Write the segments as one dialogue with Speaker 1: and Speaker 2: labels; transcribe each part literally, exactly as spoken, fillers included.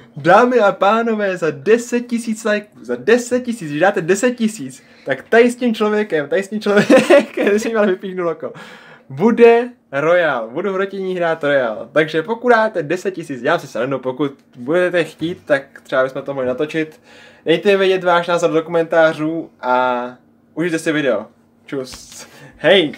Speaker 1: Dámy a pánové, za deset tisíc lajků, za deset tisíc, když dáte deset tisíc, tak tady s tím člověkem, tady s tím člověkem, jsem měl vypíchnout oko, bude Royal, budu v rotění hrát Royal, takže pokud dáte deset tisíc, dělám si srandu, pokud budete chtít, tak třeba bychom to mohli natočit, dejte vědět váš názor do komentářů a užijte si video. Čus. Hej!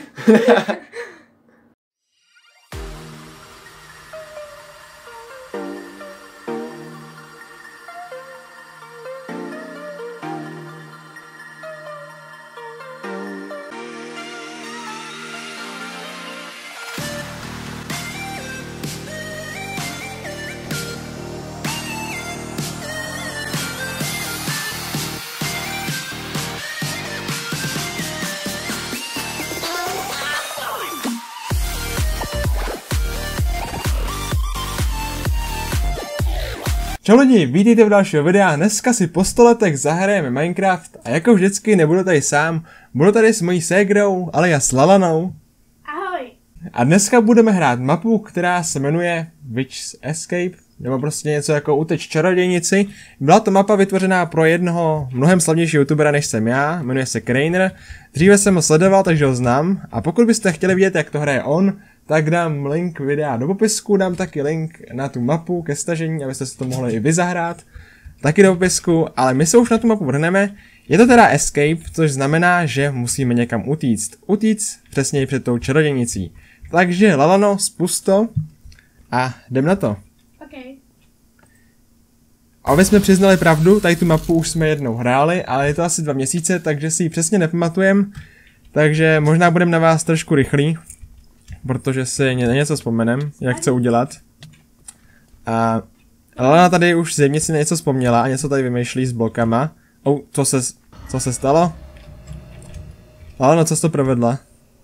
Speaker 1: Čau lidi, vítejte v dalšího videa, dneska si po sto letech zahrajeme Minecraft a jako vždycky nebudu tady sám, budu tady s mojí ségrou, alias Lalanou.
Speaker 2: Ahoj.
Speaker 1: A dneska budeme hrát mapu, která se jmenuje Witch's Escape, nebo prostě něco jako Uteč čarodějnici. Byla to mapa vytvořená pro jednoho mnohem slavnějšího youtubera než jsem já, jmenuje se Crainer. Dříve jsem ho sledoval, takže ho znám a pokud byste chtěli vidět, jak to hraje on, tak dám link videa do popisku, dám taky link na tu mapu ke stažení, abyste si to mohli i vy zahrát. Taky do popisku, ale my se už na tu mapu vrhneme. Je to teda escape, což znamená, že musíme někam utíct. Utíct přesněji před tou čarodějnicí. Takže Lalano, spust to a jdem na to.
Speaker 2: Okay.
Speaker 1: Aby jsme přiznali pravdu, tady tu mapu už jsme jednou hráli, ale je to asi dva měsíce, takže si ji přesně nepamatujem. Takže možná budeme na vás trošku rychlí. Protože si něco vzpomenem, jak chce udělat. A Lana tady už zjevně si něco vzpomněla a něco tady vymýšlí s blokama. Oh, co se, co se stalo? Lalano, co jsi to provedla?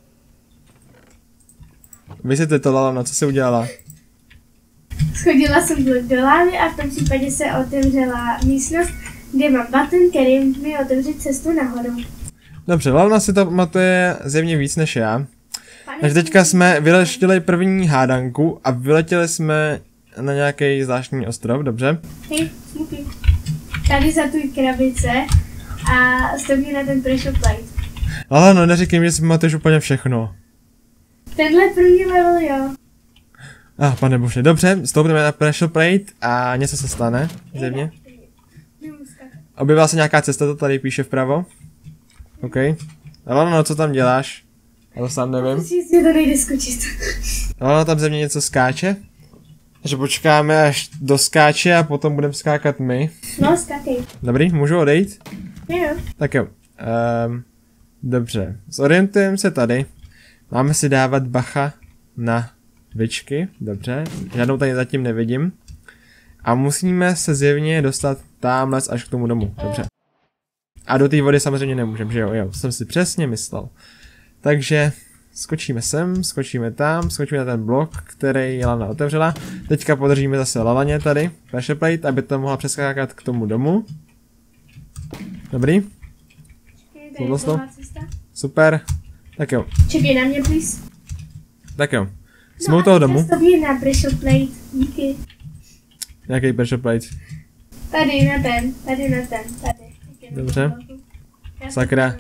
Speaker 1: Vysvětli to, Lalano, co jsi udělala?
Speaker 2: Schodila jsem blok do lávy a v tom případě se otevřela místnost, kde mám button, který mi otevře cestu nahoru. Dobře,
Speaker 1: Lalana si to pamatuje zjevně víc než já. Takže teďka jsme vyletěli první hádanku a vyletěli jsme na nějaký zvláštní ostrov, dobře?
Speaker 2: Hej, smutný. Tady za tu krabice a stoupni na ten pressure plate.
Speaker 1: Ale no, neříkej mi, že si pamatuješ úplně všechno.
Speaker 2: Tenhle první level, jo.
Speaker 1: Ah, pane bože, dobře, stoupneme na pressure plate a něco se stane, zjevně. Objevila se nějaká cesta, to tady píše vpravo. OK. Ale no, co tam děláš? Já to sám nevím.
Speaker 2: Myslím, to nejde skočit.
Speaker 1: No, tam ze mě něco skáče. Takže počkáme, až doskáče a potom budeme skákat my.
Speaker 2: No, skákej.
Speaker 1: Dobrý, můžu odejít?
Speaker 2: Jo.
Speaker 1: Tak jo. Um, dobře, zorientujeme se tady. Máme si dávat bacha na vičky. Dobře, žádnou tady zatím nevidím. A musíme se zjevně dostat tamhle až k tomu domu. Dobře. A do té vody samozřejmě nemůžeme, že jo? Jo, jsem si přesně myslel. Takže skočíme sem, skočíme tam, skočíme na ten blok, který Lana otevřela. Teďka podržíme zase Lalaně tady, pressure plate, aby to mohla přeskákat k tomu domu. Dobrý. Čekej, super. Tak jo.
Speaker 2: Čekej na mě, please.
Speaker 1: Tak jo. Jsme u toho domu.
Speaker 2: Stopni na pressure plate, díky.
Speaker 1: Jaký pressure plate?
Speaker 2: Tady na ten, tady na ten, tady.
Speaker 1: Dobře. Sakra.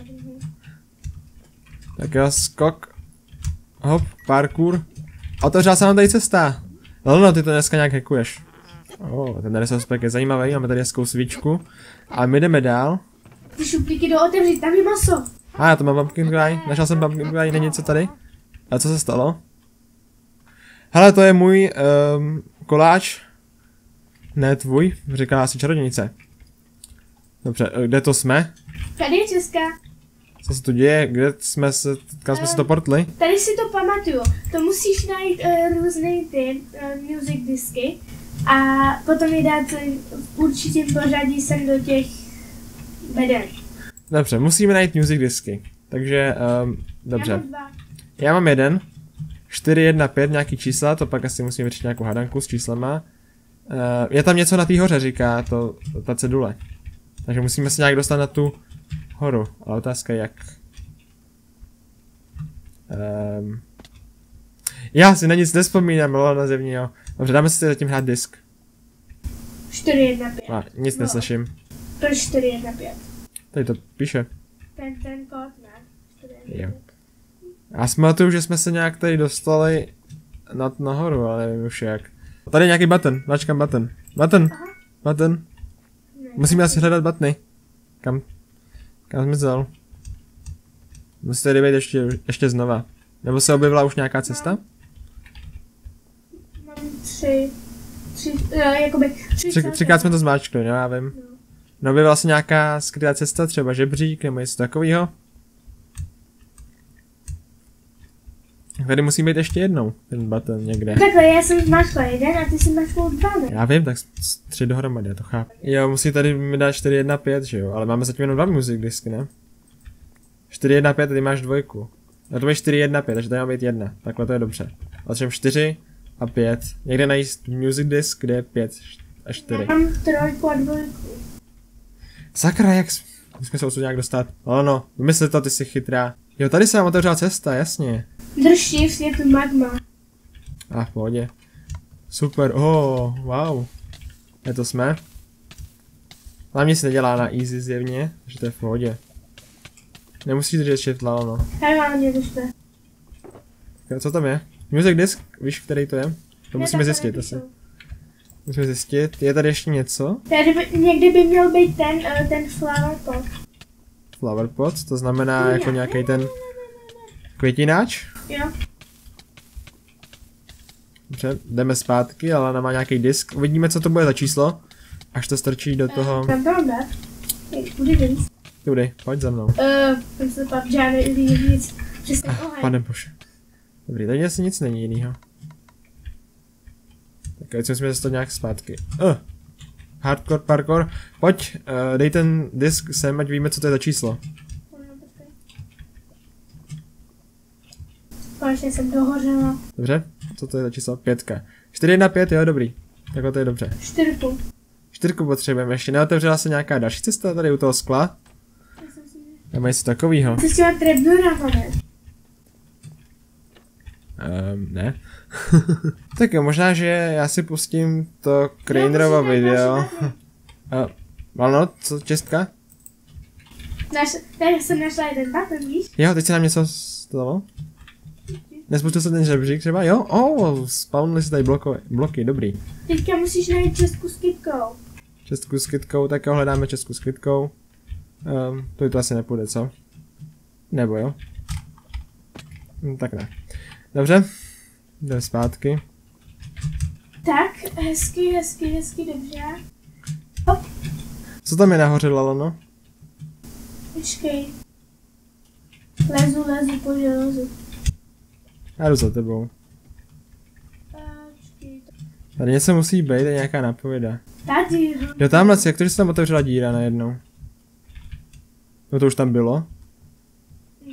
Speaker 1: Tak jo, skok. Hop, parkour. Otevřela se nám tady cesta. No, no, ty to dneska nějak hackuješ. Oh, ten resospek je zajímavý, máme tady hezkou svíčku. A my jdeme dál.
Speaker 2: Ty šuplíky jdou otevřít, tam je maso.
Speaker 1: A ah, já to mám pumpkin pie, našel jsem pumpkin pie, není něco tady. A co se stalo? Hele, to je můj um, koláč. Ne tvůj, říká asi čarodějnice. Dobře, kde to jsme?
Speaker 2: Tady je Česká.
Speaker 1: Co se tu děje? Kde jsme se, kam jsme uh, si to portli?
Speaker 2: Tady si to pamatuju. To musíš najít uh, různé ty uh, music disky a potom je dát v určitém pořadí sem do těch beden.
Speaker 1: Dobře, musíme najít music disky. Takže, um, dobře.
Speaker 2: Já mám dva.
Speaker 1: Já mám jeden. čtyři, jedna, pět, nějaký čísla, to pak asi musíme vyřešit nějakou hadanku s číslama. Uh, je tam něco na té hoře, říká to, ta cedule. Takže musíme se nějak dostat na tu horu, ale otázka jak. Um, já si na nic nespomínám, ale na zjevně jo. Dobře, dáme si zatím hrát disk.
Speaker 2: čtyři jedna pět.
Speaker 1: A, nic
Speaker 2: No.
Speaker 1: neslyším.
Speaker 2: Proč čtyři jedna pět?
Speaker 1: Tady to píše.
Speaker 2: Ten, ten kód, ne? čtyři jedna
Speaker 1: Jo.
Speaker 2: pět.
Speaker 1: Já si pamatuju, že jsme se nějak tady dostali nad nahoru, ale nevím už jak. Tady je nějaký button, mačkám button. Button,
Speaker 2: Aha.
Speaker 1: button.
Speaker 2: Ne.
Speaker 1: Musíme asi hledat buttony. Kam? Kam zmizel? Musí tady být ještě, ještě znova. Nebo se objevila už nějaká cesta?
Speaker 2: Mám tři, tři, uh, jakoby tři,
Speaker 1: Tři,
Speaker 2: celkem.
Speaker 1: třikrát jsme to zmáčkli, jo, já vím.
Speaker 2: No.
Speaker 1: No objevila se nějaká skrytá cesta, třeba žebřík nebo něco takového. Tady musí být ještě jednou, ten button někde.
Speaker 2: Takhle, já jsem zmáčkla jeden a ty jsi zmáčkla dva, ne?
Speaker 1: Já vím, tak s- s- tři dohromady, já to chápu. Jo, musí tady mi dát čtyři jedna pět, že jo, ale máme zatím jenom dva music disky, ne? čtyři jedna pět, tady máš dvojku. A to je čtyři jedna pět, takže tady má být jedna. Takhle to je dobře. A třeba čtyři a pět. Někde najít music disk, kde je pět a čtyři.
Speaker 2: Já mám trojku a dvojku.
Speaker 1: Sakra, jak s- jsme se odsud nějak dostat? Ale no, vymysli to, ty jsi chytrá. Jo, tady se nám otevřela cesta, jasně.
Speaker 2: Drž shift, je tu magma.
Speaker 1: A v pohodě. Super, oh, wow. Je to jsme. Nám nic nedělá na easy zjevně, že to je v pohodě. Nemusíš držet shift, lalo, no.
Speaker 2: Normálně držte.
Speaker 1: Tak, co tam je? Music disk, víš, který to je? To
Speaker 2: Ne,
Speaker 1: musíme
Speaker 2: takhle
Speaker 1: zjistit asi.
Speaker 2: nepíšu.
Speaker 1: Musíme zjistit. Je tady ještě něco?
Speaker 2: Tady by, někdy by měl být ten, uh, ten flower pot.
Speaker 1: Flower pot, to znamená
Speaker 2: Ne,
Speaker 1: jako
Speaker 2: ne,
Speaker 1: nějaký
Speaker 2: ne,
Speaker 1: ten
Speaker 2: ne, ne, ne, ne.
Speaker 1: květináč.
Speaker 2: Jo.
Speaker 1: Dobře, jdeme zpátky, ale ona má nějaký disk. Uvidíme, co to bude za číslo, až to strčí do toho.
Speaker 2: Tam to mám dát. Hej, kudy víc?
Speaker 1: Tudy, pojď za mnou.
Speaker 2: Uh, jsem se pak žádný víc. Přesně oheň.
Speaker 1: Pane bože. Dobrý, tady asi nic není jinýho. Tak teď musíme dostat nějak zpátky. Uh. Hardcore parkour. Pojď, uh, dej ten disk sem, ať víme, co to je za číslo.
Speaker 2: Konečně jsem dohořela.
Speaker 1: Dobře? Co to je za číslo? Pětka. čtyři jedna pět, jo, dobrý. Takhle to je dobře.
Speaker 2: Čtyřku.
Speaker 1: Čtyřku potřebujeme. Ještě neotevřela se nějaká další cesta tady u toho skla? Nebo něco takovýho?
Speaker 2: Ty s těma trapdoorama, ne?
Speaker 1: Um, ne. Tak jo, možná, že já si pustím to Krainerovo video. Uh, ano, co, čestka?
Speaker 2: Naš, tady jsem našla jeden button, víš?
Speaker 1: Jo, teď se nám něco stalo? Nespustil se ten žebřík třeba? Jo? Oh, spawnili se tady bloko, bloky, dobrý.
Speaker 2: Teďka musíš najít čestku s kytkou.
Speaker 1: Čestku s kytkou, tak jo, hledáme čestku s kytkou. Um, to to asi nepůjde, co? Nebo jo? Hm, tak ne. Dobře, jdeme zpátky.
Speaker 2: Tak, hezky, hezky, hezky, dobře.
Speaker 1: Co tam je nahoře, Lalono?
Speaker 2: Počkej. Lezu, lezu po železu.
Speaker 1: Já jdu za tebou.
Speaker 2: Počkej.
Speaker 1: Tady něco musí být, je nějaká napověda.
Speaker 2: Tady.
Speaker 1: Jo, tamhle si, jak to, že se tam otevřela díra najednou? No to už tam bylo?
Speaker 2: Mhm.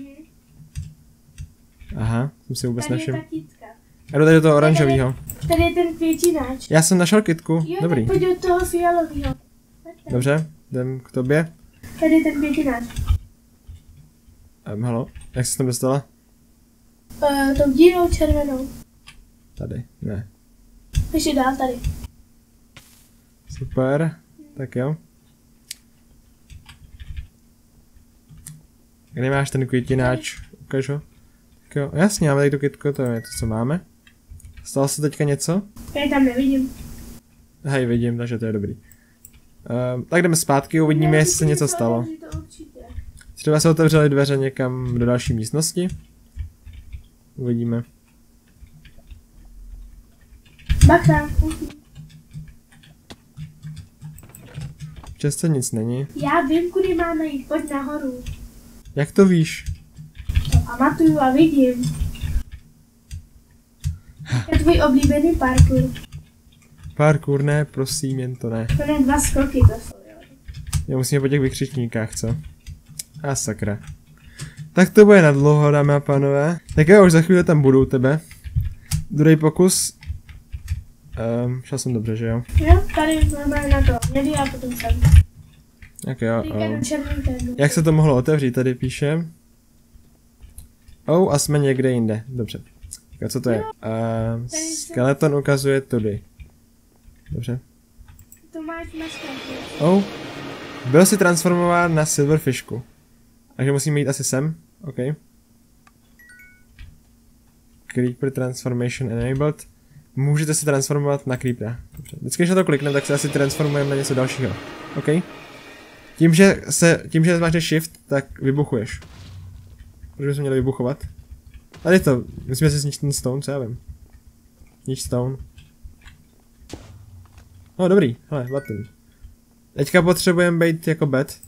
Speaker 1: Aha, jsem si vůbec
Speaker 2: Tady je
Speaker 1: nevšiml.
Speaker 2: ta kytka.
Speaker 1: Já jdu tady do toho oranžovýho.
Speaker 2: Tady je ten květináč.
Speaker 1: Já jsem našel kytku,
Speaker 2: Jo,
Speaker 1: dobrý.
Speaker 2: tak pojď do toho fialového.
Speaker 1: Dobře, jdem k tobě.
Speaker 2: Tady je ten květináč.
Speaker 1: Um, halo, jak jsi tam dostala?
Speaker 2: Uh, tou dírou červenou.
Speaker 1: Tady, ne.
Speaker 2: Ještě dál tady.
Speaker 1: Super, tak jo. Kde máš ten květináč? Ukaž ho. Tak jo, jasně, máme tady tu kytku, to je to, co máme. Stalo se teďka něco?
Speaker 2: Já tam nevidím.
Speaker 1: Hej, vidím, takže to je dobrý. Um, tak jdeme zpátky, uvidíme,
Speaker 2: Ne,
Speaker 1: jestli se
Speaker 2: určitě
Speaker 1: něco
Speaker 2: to
Speaker 1: stalo.
Speaker 2: otevři, to určitě.
Speaker 1: Třeba se otevřely dveře někam do další místnosti. Uvidíme.
Speaker 2: Bacha. Mhm.
Speaker 1: V čestce nic není.
Speaker 2: Já vím, kudy máme jít. Pojď nahoru.
Speaker 1: Jak to víš?
Speaker 2: To pamatuju a vidím. Je tvůj oblíbený parkour.
Speaker 1: Parkour ne, prosím, jen to ne.
Speaker 2: To jenom dva skoky to jsou, jo.
Speaker 1: Já musíme po těch vykřičníkách, co? A sakra. Tak to bude na dlouho, dámy a pánové. Tak já už za chvíli tam budu u tebe. Druhý pokus. Um, šel jsem dobře, že jo?
Speaker 2: Jo, tady máme na to měli a potom sem.
Speaker 1: Tak jo.
Speaker 2: Teďka
Speaker 1: Um,
Speaker 2: do černý ten.
Speaker 1: jak se to mohlo otevřít, tady píše. Oh, a jsme někde jinde. Dobře. Tak a co to je? Uh, skeleton ukazuje tudy. Dobře.
Speaker 2: to máš na škatě.
Speaker 1: Oh. Byl si transformován na silverfishku. Takže musíme jít asi sem. OK. Creeper transformation enabled. Můžete se transformovat na creepera. Dobře. Vždycky, když na to klikneme, tak se asi transformujeme na něco dalšího. OK. Tím, že se, tím, že zmáčneš shift, tak vybuchuješ. Proč bychom měli vybuchovat? Tady to. Musíme si zničit ten stone, co já vím. Nič stone. No dobrý, hele, button. Teďka potřebujeme být jako bed.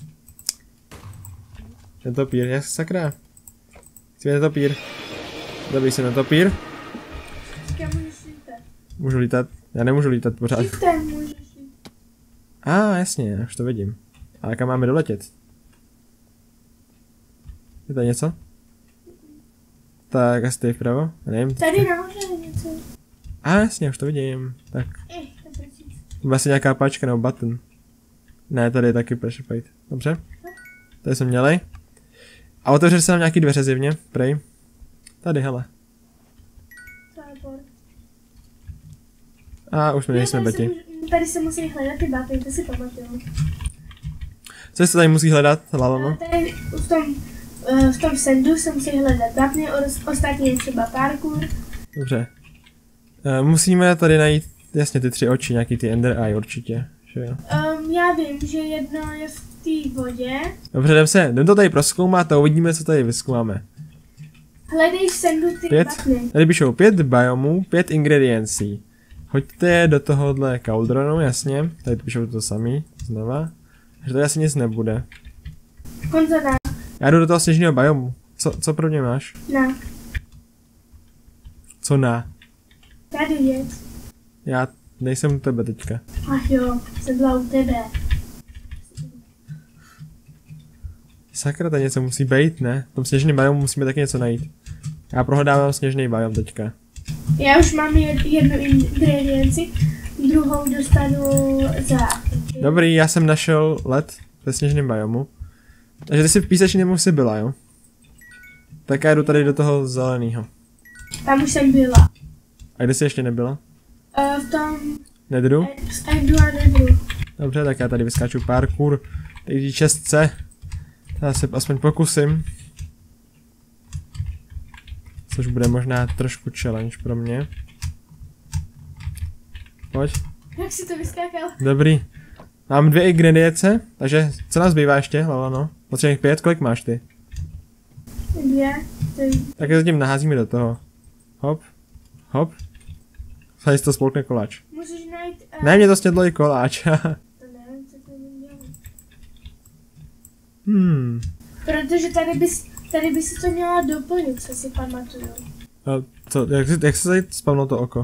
Speaker 1: Netopír, jak sakra. Chci netopír. Dobrý, jsem netopír.
Speaker 2: Já můžeš lítat.
Speaker 1: Můžu lítat? Já nemůžu lítat pořád.
Speaker 2: Shiftem můžeš lítat.
Speaker 1: A ah, jasně, už to vidím. A kam máme doletět? Je tady něco? Tak asi tady vpravo? Nevím.
Speaker 2: Tady nahoře je něco.
Speaker 1: A ah, jasně, už to vidím. Tak.
Speaker 2: Eh, to je
Speaker 1: To byla asi nějaká páčka nebo button. Ne, tady je taky pressure plate. Dobře. Tady jsme měli. A otevřeli se nám nějaký dveře zjevně, prej. Tady, hele.
Speaker 2: Teleport.
Speaker 1: A už jsme
Speaker 2: Jo,
Speaker 1: nejsme
Speaker 2: tady se
Speaker 1: beti.
Speaker 2: může- Tady se musí hledat ty button, to si pamatuju.
Speaker 1: Co se tady musí hledat, Lalano?
Speaker 2: A tady v tom, eh, v tom sendu se musí hledat button, ostatní je třeba parkour.
Speaker 1: Dobře. E, musíme tady najít, jasně, ty tři oči, nějaký ty Ender Eye určitě, že jo?
Speaker 2: Um, já vím, že jedno je v té vodě.
Speaker 1: Dobře, jdem se, jdem to tady prozkoumat a uvidíme, co tady vyzkoumáme.
Speaker 2: Hledej v sendu ty
Speaker 1: Pět.
Speaker 2: buttony.
Speaker 1: Tady píšou pět biomů, pět ingrediencí. Hoďte je do tohohle cauldronu, jasně. Tady píšou to samý, znova. Takže tady asi nic nebude.
Speaker 2: Konzona.
Speaker 1: Já jdu do toho sněžného biomu. Co, co pro mě máš?
Speaker 2: Na.
Speaker 1: Co na?
Speaker 2: Tady je.
Speaker 1: Já nejsem u tebe teďka.
Speaker 2: Ach jo, jsem byla u tebe.
Speaker 1: Sakra, tady něco musí být, ne? V tom sněžném biomu musíme taky něco najít. Já prohledávám sněžný biom teďka.
Speaker 2: Já už mám jed, jednu ingredienci, druhou dostanu za...
Speaker 1: Dobrý, já jsem našel led ve sněžném biomu. Takže ty si v písečném si byla, jo? Tak já jdu tady do toho zeleného.
Speaker 2: Tam už jsem byla.
Speaker 1: A kde jsi ještě nebyla?
Speaker 2: Uh, v tom...
Speaker 1: Nedru?
Speaker 2: Endu a Nedru.
Speaker 1: Dobře, tak já tady vyskáču parkour. Teď čestce. Já se aspoň pokusím. Což bude možná trošku challenge pro mě. Pojď.
Speaker 2: Jak jsi to vyskákal?
Speaker 1: Dobrý. Mám dvě ingredience, takže co nás zbývá ještě, Lalano? Potřebuješ pět, kolik máš ty?
Speaker 2: Dvě. Tři.
Speaker 1: Tak je zatím naházíme do toho. Hop. Hop. Tady si to spolkne koláč.
Speaker 2: Můžeš najít... Uh,
Speaker 1: Ne, mě to snědlo i koláč.
Speaker 2: To nevím, co to dělá.
Speaker 1: hmm.
Speaker 2: Protože tady bys, tady bys si to měla doplnit, co si pamatuju.
Speaker 1: A co, jak, jak se tady spavlo to oko?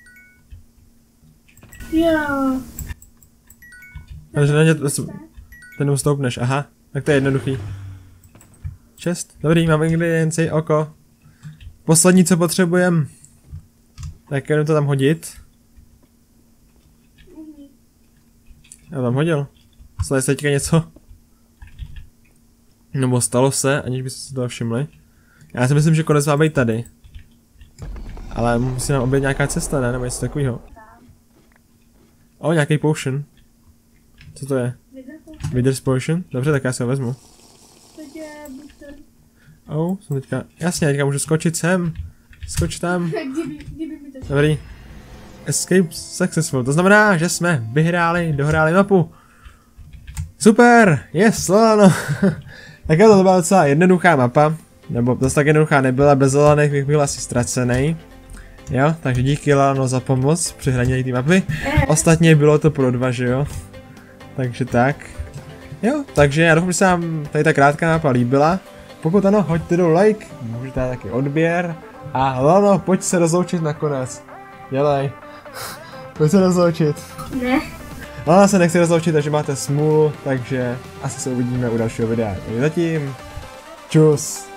Speaker 2: Jo.
Speaker 1: Takže na ně ten ustoupneš, aha. Tak to je jednoduchý. Šest. Dobrý, mám ingredienci, oko. Poslední, co potřebujem. Tak jenom to tam hodit. Já tam hodil. Stalo se teďka něco? Nebo stalo se, aniž byste si toho všimli. Já si myslím, že konec má být tady. Ale musí nám obět nějaká cesta, ne? Nebo něco takového. O, nějaký potion. Co to je? Withers potion? Dobře, tak já si ho vezmu.
Speaker 2: To je booster.
Speaker 1: Oh, jsem teďka... Jasně, teďka můžu skočit sem. Skoč tam.
Speaker 2: Kdyby, kdyby mi to šlo.
Speaker 1: Dobrý. Escape successful. To znamená, že jsme vyhráli, dohráli mapu. Super! Yes, Lalano. Tak to byla docela jednoduchá mapa. Nebo zase tak jednoduchá nebyla, bez Lalanek bych byl asi ztracený. Jo, takže díky Lalano za pomoc při hraní té mapy. Ostatně bylo to pro dva, že jo? Takže tak. Jo, takže já doufám, že se vám tady ta krátká mapa líbila. Pokud ano, hoďte do like, můžete dát taky odběr. A Lalano, pojď se rozloučit nakonec. Dělej. Pojď se rozloučit.
Speaker 2: Ne.
Speaker 1: Lalana se nechce rozloučit, takže máte smůlu, takže asi se uvidíme u dalšího videa. Takže zatím, čus.